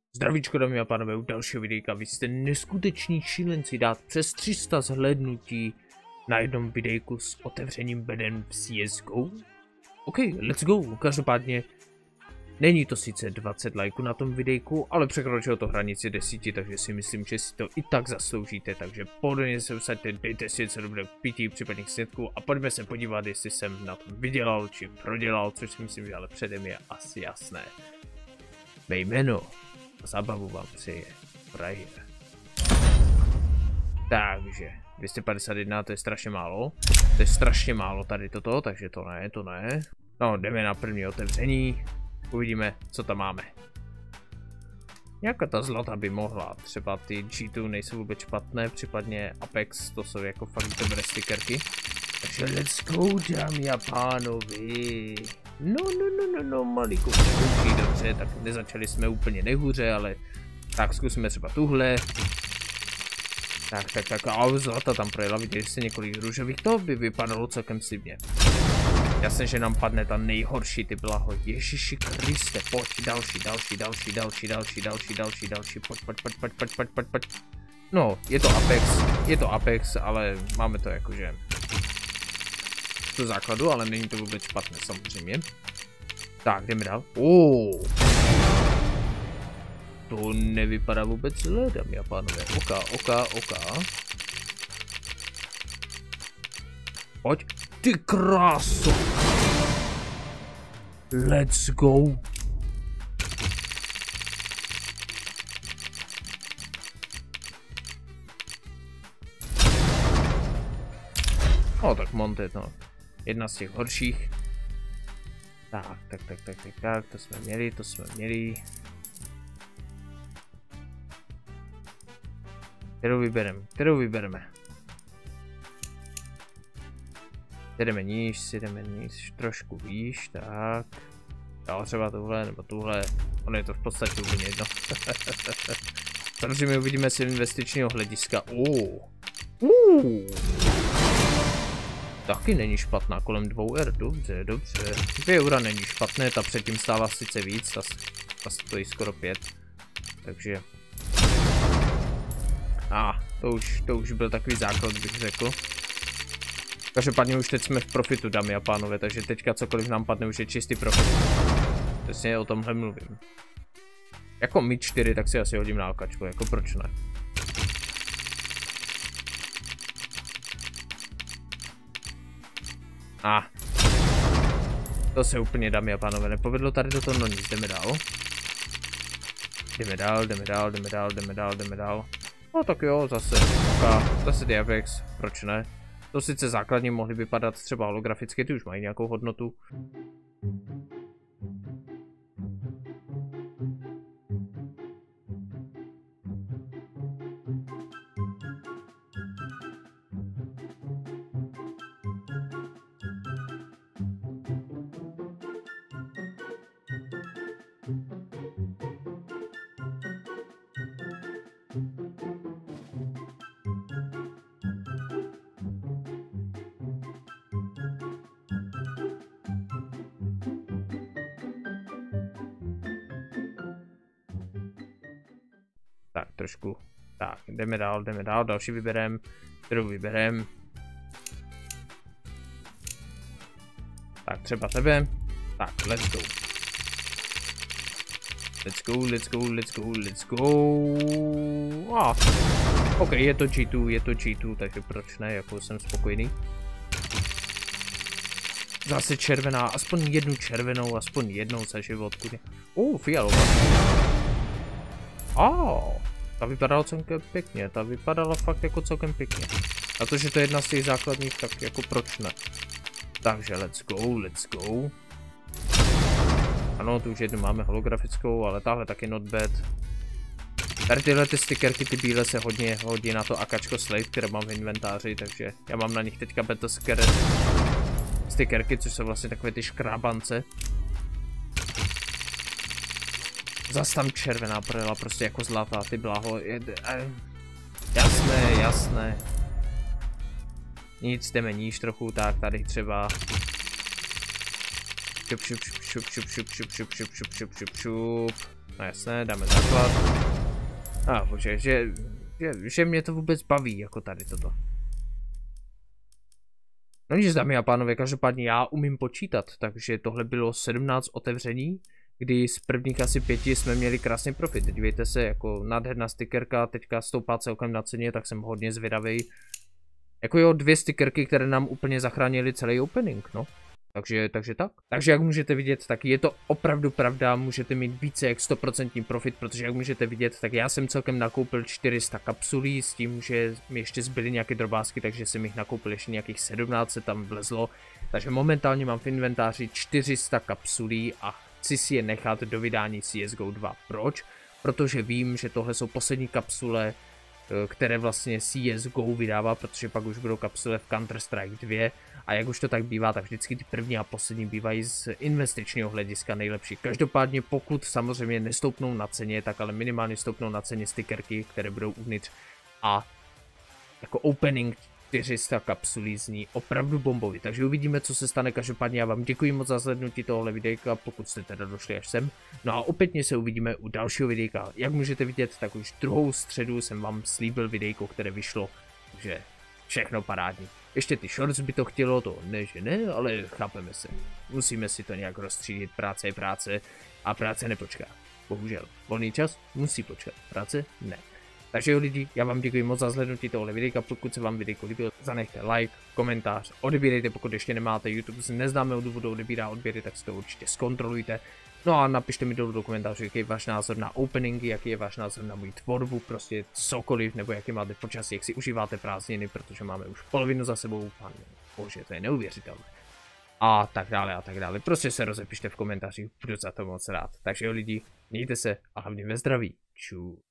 Zdravíčko, dámy a pánové, u dalšího videjka. Vy jste neskuteční šílenci dát přes 300 zhlédnutí na jednom videjku s otevřením beden v CSGO. OK, let's go. Každopádně není to sice 20 lajků na tom videjku, ale překročilo to hranici 10, takže si myslím, že si to i tak zasloužíte. Takže pohodlně se usaďte, dejte si něco dobrého k pití, případně k snědku a pojďme se podívat, jestli jsem na tom vydělal či prodělal, což si myslím, že ale předem je asi jasné. Mé jméno a zábavu vám přeje Frajer. Takže 251, to je strašně málo. To je strašně málo tady toto, takže to ne. No, jdeme na první otevření. Uvidíme, co tam máme. Nějaká ta zlata by mohla. Třeba ty G2 nejsou vůbec špatné, případně Apex, to jsou jako fakt dobré stickerky. Takže let's go, dámy a pánovi. No, malinko se dobře, tak nezačali jsme úplně nejhůře, ale tak zkusíme třeba tuhle. Tak, a zlata tam projela, viděli jste několik růžových, to by vypadalo celkem slibně. Jasně, že nám padne ta nejhorší, ty blaho, Ježiši Kriste, pojď, další, pojď. No, je to Apex, ale máme to jakože do základu, ale není to vůbec špatné samozřejmě. Tak, jdeme dál. To nevypadá vůbec zle, dámy a pánové. OK. Pojď, ty kráso. Let's go. No tak Montet, no. Jedna z těch horších. Tak, to jsme měli. Kterou vybereme? Jdeme níž, trošku výš, tak. Dál třeba tohle, nebo tuhle. Ono je to v podstatě úplně jedno. Samozřejmě uvidíme si investičního hlediska. Taky není špatná, kolem 2R, dobře. 2 eura není špatné, ta předtím stála sice víc, ta stojí skoro 5. Takže... to už byl takový základ, bych řekl. Každopádně už teď jsme v profitu, dámy a pánové, takže teďka cokoliv nám padne, už je čistý profit. Přesně o tomhle mluvím. Jako mid 4, tak si asi hodím na alkačku, jako proč ne? To se úplně, dámy a pánové, nepovedlo tady do toho, no nic, jdeme dál. No tak jo, zase ty Apex, proč ne? To sice základně mohly vypadat třeba holograficky, ty už mají nějakou hodnotu. Tak, trošku. Tak, jdeme dál, další vyberem, kterou vyberem. Tak, třeba tebe. Tak, let's go. OK, je to G2, takže proč ne, jako jsem spokojený. Zase červená, aspoň jednu červenou, aspoň jednou za život. Fialová. Ta vypadala celkem pěkně, ta vypadala fakt jako celkem pěkně. A to, že to je jedna z těch základních, tak jako proč ne. Takže let's go. Ano, tu už jednu máme holografickou, ale tahle taky not bad. Tady tyhle ty stickerky, ty bílé se hodně hodí na to akačko Slave, které mám v inventáři, takže já mám na nich teďka Battle stickerky, což jsou vlastně takové ty škrábance. Zas tam červená projela prostě jako zlatá, ty bláho. Jasné. Nic, jdeme níž trochu, tak tady třeba. Šup. No jasné, dáme základ. Bože, že mě to vůbec baví, jako tady toto. No nic, dámy a pánové, každopádně já umím počítat, takže tohle bylo 17 otevření, kdy z prvních asi 5 jsme měli krásný profit. Dívejte se, jako nádherná stickerka, teďka stoupá celkem na ceně, tak jsem hodně zvědavý. Jako jo, 2 stickerky, které nám úplně zachránily celý opening, no. Takže tak. Takže jak můžete vidět, tak je to opravdu pravda, můžete mít více jak 100% profit, protože jak můžete vidět, tak já jsem celkem nakoupil 400 kapsulí s tím, že mi ještě zbyly nějaké drobásky, takže jsem jich nakoupil ještě nějakých 17, se tam vlezlo. Takže momentálně mám v inventáři 400 kapsulí a chci si je nechat do vydání CSGO 2. Proč? Protože vím, že tohle jsou poslední kapsule, které vlastně CSGO vydává, protože pak už budou kapsule v Counter-Strike 2 a jak už to tak bývá, tak vždycky ty první a poslední bývají z investičního hlediska nejlepší. Každopádně pokud samozřejmě nestoupnou na ceně, tak ale minimálně stoupnou na ceně stickerky, které budou uvnitř a jako opening 400 kapsulí zní opravdu bombový, takže uvidíme, co se stane. Každopádně já vám děkuji moc za slednutí tohle videjka, pokud jste teda došli až sem. No a opětně se uvidíme u dalšího videjka. Jak můžete vidět, tak už druhou středu jsem vám slíbil videjko, které vyšlo, takže všechno parádní. Ještě ty shorts by to chtělo, to ne, že ne, ale chápeme se. Musíme si to nějak rozstřídit, práce je práce a práce nepočká. Bohužel, volný čas musí počkat, práce ne. Takže jo lidi, já vám děkuji moc za zhlédnutí tohle videa, pokud se vám videjko líbilo, zanechte like, komentář, odebírejte, pokud ještě nemáte, YouTube z neznámého důvodu odebírá odběry, tak si to určitě zkontrolujte. No a napište mi dolů do komentářů, jaký je váš názor na openingy, jaký je váš názor na moji tvorbu, prostě cokoliv, nebo jaký máte počasí, jak si užíváte prázdniny, protože máme už polovinu za sebou, pane bože, to je neuvěřitelné. A tak dále, prostě se rozepište v komentářích, budu za to moc rád. Takže jo lidi, mějte se a hlavně ve zdraví, čus.